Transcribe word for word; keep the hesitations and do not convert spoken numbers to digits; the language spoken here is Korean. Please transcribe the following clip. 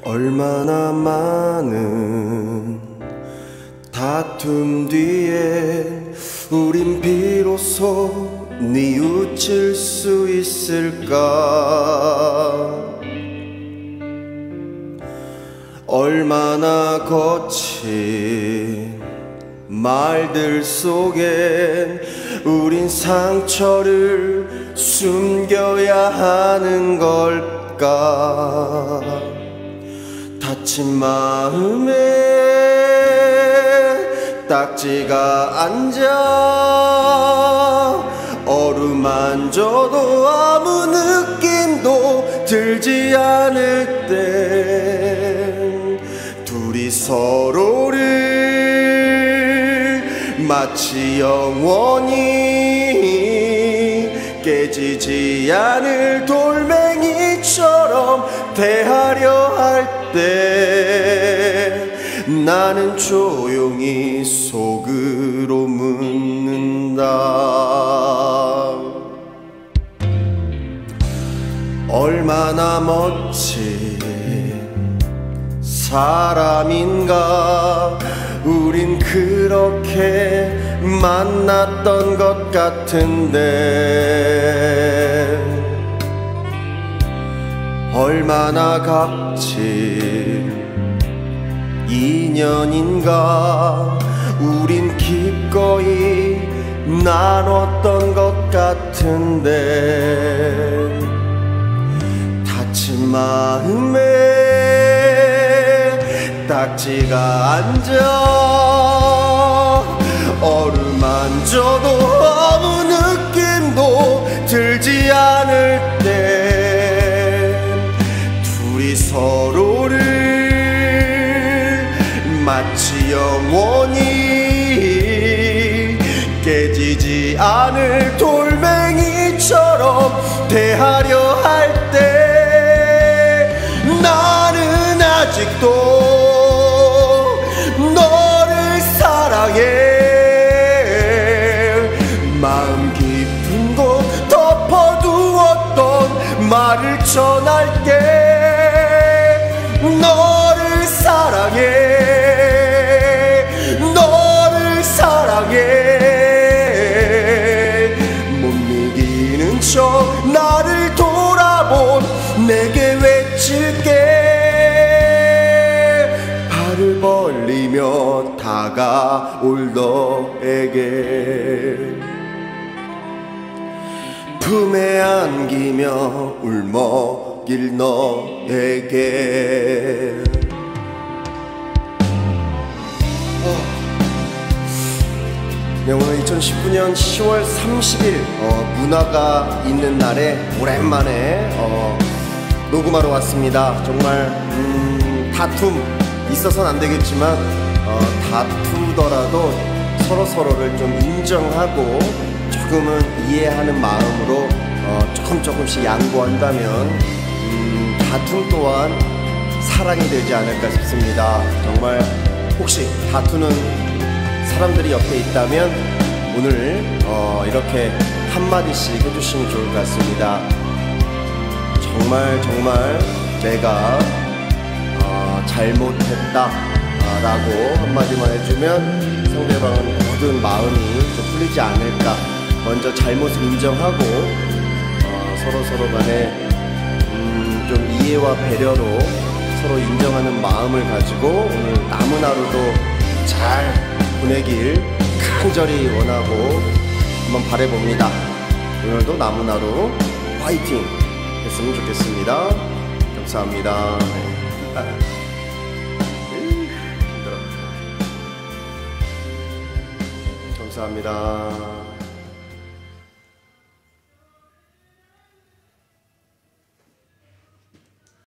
얼마나 많은 다툼 뒤에 우린 비로소 뉘우칠 수 있을까. 얼마나 거친 말들 속엔 우린 상처를 숨겨야 하는 걸까. 다친 마음에 딱지가 앉아 어루만져도 아무 느낌도 들지 않을 때 둘이 서로를 마치 영원히 깨지지 않을 돌멩이처럼 대하려 할 때 나는 조용히 속으로 묻는다. 얼마나 멋진 사람인가. 우린 그렇게 만났던 것 같은데 얼마나 값진 인연인가. 우린 기꺼이 나눴던 것 같은데 다친 마음에 딱지가 앉아 어루만져도 아무 느낌도 들지 않을 때 둘이 서로를 마치 영원히 깨지지 않을 돌멩이처럼 대하려 할 때 나는 아직도 너를 사랑해. 마음 깊은 곳 덮어두었던 말을 전할게. 너를 사랑해. 너를 사랑해. 못 이기는 척 나를 돌아본 내게 외칠게. 발을 벌리며 다가올 너에게 품에 안기며 울먹일 너에게. 네, 오늘 이천십구 년 시월 삼십일 어, 문화가 있는 날에 오랜만에 어, 녹음하러 왔습니다. 정말 음, 다툼 있어서는 안 되겠지만 어, 다투더라도 서로 서로를 좀 인정하고 조금은 이해하는 마음으로 어, 조금 조금씩 양보한다면 음, 다툼 또한 사랑이 되지 않을까 싶습니다. 정말 혹시 다투는 사람들이 옆에 있다면 오늘 어, 이렇게 한마디씩 해주시면 좋을 것 같습니다. 정말 정말 내가 어, 잘못했다 라고 한마디만 해주면 상대방은 모든 마음이 좀 풀리지 않을까. 먼저 잘못을 인정하고 어, 서로 서로 간에 음, 좀 이해와 배려로 서로 인정하는 마음을 가지고 오늘 남은 하루도 잘 보내길 간절히 원하고 한번 바라봅니다. 오늘도 남은 하루 화이팅 했으면 좋겠습니다. 감사합니다. 감사합니다.